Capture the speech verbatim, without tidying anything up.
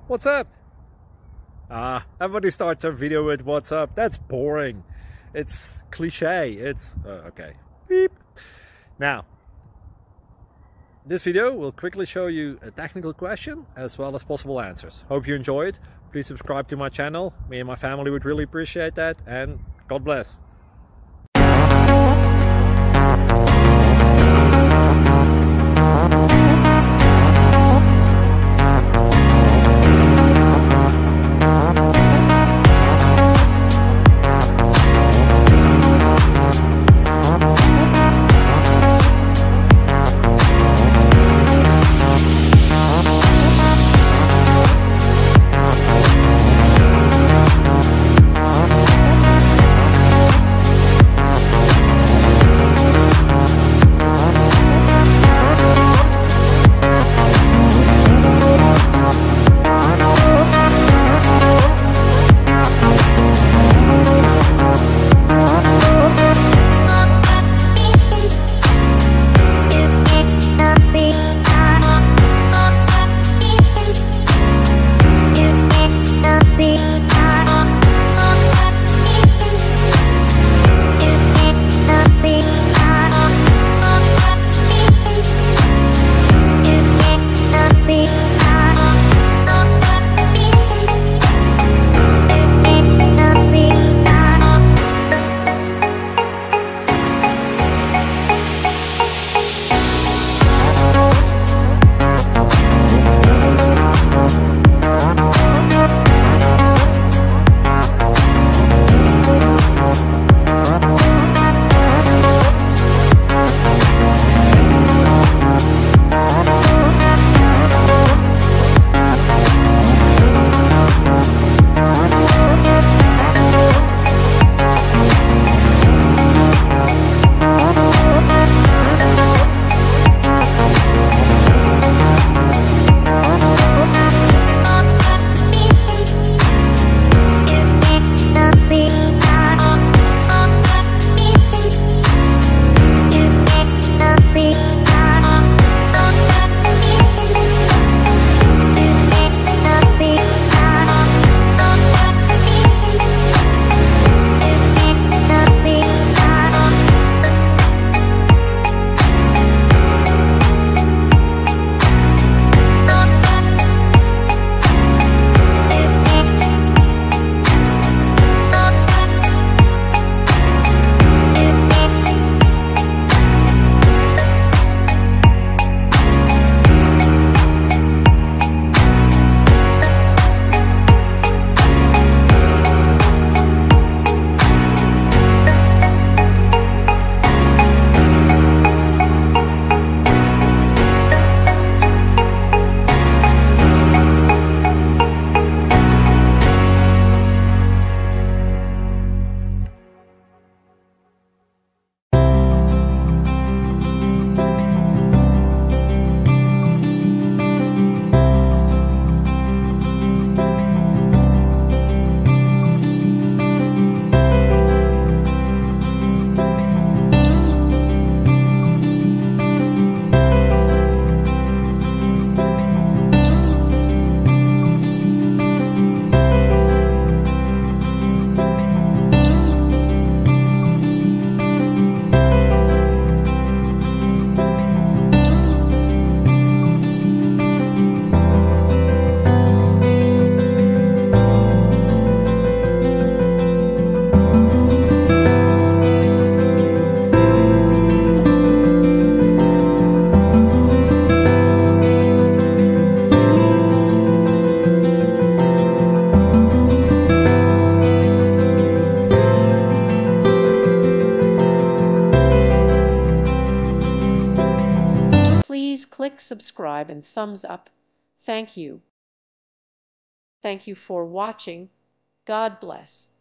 What's up? Ah, everybody starts their video with what's up. That's boring. It's cliche. It's uh, okay. Beep. Now, this video will quickly show you a technical question as well as possible answers. Hope you enjoy it. Please subscribe to my channel. Me and my family would really appreciate that, and God bless. Please click subscribe and thumbs up. Thank you. Thank you for watching. God bless.